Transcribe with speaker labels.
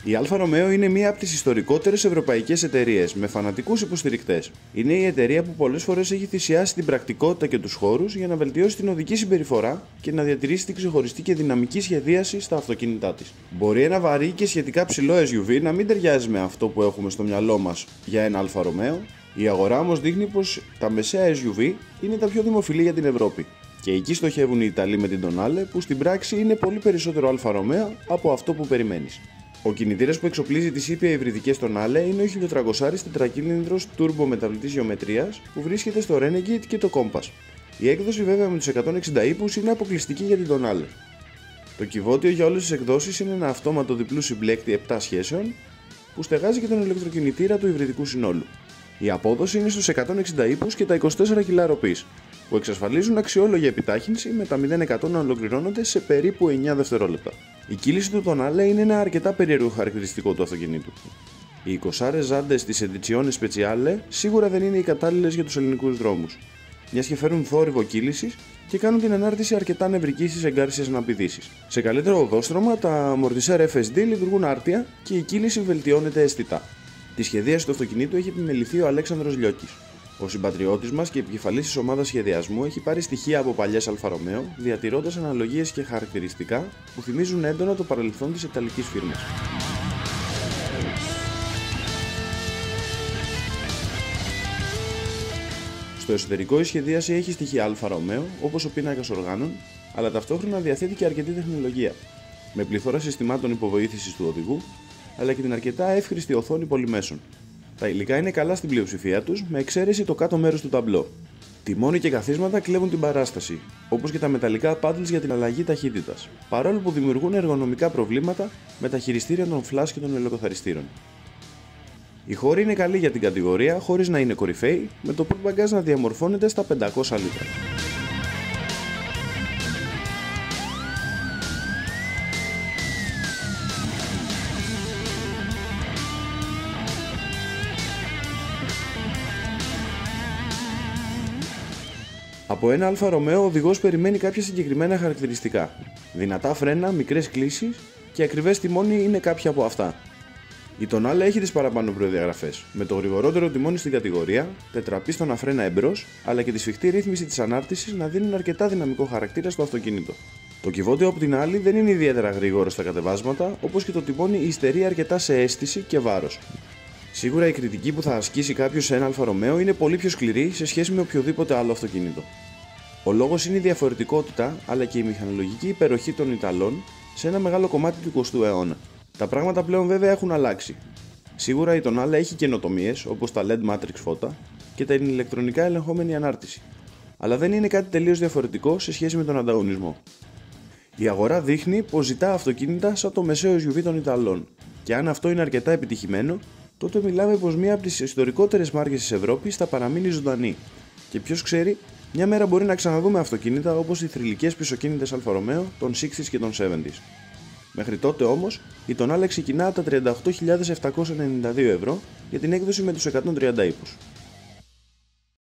Speaker 1: Η Αλφα Ρωμαίο είναι μία από τις ιστορικότερες ευρωπαϊκές εταιρείες με φανατικούς υποστηρικτές. Είναι η εταιρεία που πολλές φορές έχει θυσιάσει την πρακτικότητα και τους χώρους για να βελτιώσει την οδική συμπεριφορά και να διατηρήσει την ξεχωριστή και δυναμική σχεδίαση στα αυτοκίνητά της. Μπορεί ένα βαρύ και σχετικά ψηλό SUV να μην ταιριάζει με αυτό που έχουμε στο μυαλό μας για ένα Αλφα Ρωμαίο. Η αγορά όμως δείχνει πως τα μεσαία SUV είναι τα πιο δημοφιλή για την Ευρώπη. Και εκεί στοχεύουν οι Ιταλοί με την Tonale, που στην πράξη είναι πολύ περισσότερο Αλφα Ρωμαίο από αυτό που περιμένεις. Ο κινητήρας που εξοπλίζει τις ήπια υβριδικές Tonale είναι ο 1400 τετρακύλινδρος turbo μεταβλητής γεωμετρίας που βρίσκεται στο Renegade και το Compass. Η έκδοση βέβαια με τους 160 ύπους είναι αποκλειστική για την Tonale. Το κυβότιο για όλες τις εκδόσεις είναι ένα αυτόματο διπλού συμπλέκτη 7 σχέσεων που στεγάζει και τον ηλεκτροκινητήρα του υβριδικού συνόλου. Η απόδοση είναι στους 160 ύπους και τα 24 κιλά ροπής, που εξασφαλίζουν αξιόλογη επιτάχυνση με τα 0-100 να ολοκληρώνονται σε περίπου 9 δευτερόλεπτα. Η κύληση του Tonale είναι ένα αρκετά περίεργο χαρακτηριστικό του αυτοκινήτου. Οι 20 ζάντες της Edizione Speciale σίγουρα δεν είναι οι κατάλληλες για τους ελληνικούς δρόμους, μιας και φέρουν θόρυβο κύλησης και κάνουν την ανάρτηση αρκετά νευρική στις εγκάρσιες αναπηδήσεις. Σε καλύτερο οδόστρωμα, τα αμορτισέρ FSD λειτουργούν άρτια και η κύληση βελτιώνεται αισθητά. Τη σχεδίαση του αυτοκινήτου έχει επιμεληθεί ο Αλέξανδρος Λιώκης. Ο συμπατριώτης μας και επικεφαλής της ομάδας σχεδιασμού έχει πάρει στοιχεία από παλιές Αλφα Ρωμαίο, διατηρώντας αναλογίες και χαρακτηριστικά που θυμίζουν έντονα το παρελθόν της ιταλικής φίρμας. Στο εσωτερικό η σχεδίαση έχει στοιχεία Αλφα Ρωμαίο, όπως ο πίνακας οργάνων, αλλά ταυτόχρονα διαθέτει και αρκετή τεχνολογία, με πληθώρα συστημάτων υποβοήθησης του οδηγού, αλλά και την αρκετά εύχρηστη οθόνη πολυμέσων. Τα υλικά είναι καλά στην πλειοψηφία τους, με εξαίρεση το κάτω μέρος του ταμπλό. Τιμόνι και καθίσματα κλέβουν την παράσταση, όπως και τα μεταλλικά paddles για την αλλαγή ταχύτητας, παρόλο που δημιουργούν εργονομικά προβλήματα με τα χειριστήρια των flash και των ελεκοθαριστήρων. Οι χώροι είναι καλοί για την κατηγορία, χωρίς να είναι κορυφαίοι, με το port bagage να διαμορφώνεται στα 500 λίτρα. Από ένα Αλφα Ρωμαίο ο οδηγός περιμένει κάποια συγκεκριμένα χαρακτηριστικά. Δυνατά φρένα, μικρές κλίσεις και ακριβές τιμόνι είναι κάποια από αυτά. Η Tonale έχει τις παραπάνω προδιαγραφές, με το γρηγορότερο τιμόνι στην κατηγορία, τετραπίστωνα φρένα εμπρός, αλλά και τη σφιχτή ρύθμιση της ανάρτησης να δίνουν αρκετά δυναμικό χαρακτήρα στο αυτοκίνητο. Το κυβότιο από την άλλη δεν είναι ιδιαίτερα γρήγορο στα κατεβάσματα, όπως και το τιμόνι υστερεί αρκετά σε αίσθηση και βάρος. Σίγουρα η κριτική που θα ασκήσει κάποιος σε ένα Αλφα Ρωμαίο είναι πολύ πιο σκληρή σε σχέση με οποιοδήποτε άλλο αυτοκίνητο. Ο λόγος είναι η διαφορετικότητα αλλά και η μηχανολογική υπεροχή των Ιταλών σε ένα μεγάλο κομμάτι του 20ου αιώνα. Τα πράγματα πλέον βέβαια έχουν αλλάξει. Σίγουρα η Tonale έχει καινοτομίες όπως τα LED Matrix φώτα και την ηλεκτρονικά ελεγχόμενη ανάρτηση. Αλλά δεν είναι κάτι τελείως διαφορετικό σε σχέση με τον ανταγωνισμό. Η αγορά δείχνει πως ζητά αυτοκίνητα σαν το μεσαίο SUV των Ιταλών, και αν αυτό είναι αρκετά επιτυχημένο, τότε μιλάμε πως μία από τις ιστορικότερες μάρκες της Ευρώπης θα παραμείνει ζωντανή. Και ποιος ξέρει, μια μέρα μπορεί να ξαναδούμε αυτοκίνητα όπως οι θρυλικές πισωκίνητες Αλφα Ρωμαίο των 60s και των 70s. Μέχρι τότε όμως, η Tonale ξεκινά από τα 38.792 ευρώ για την έκδοση με τους 130 ύπους.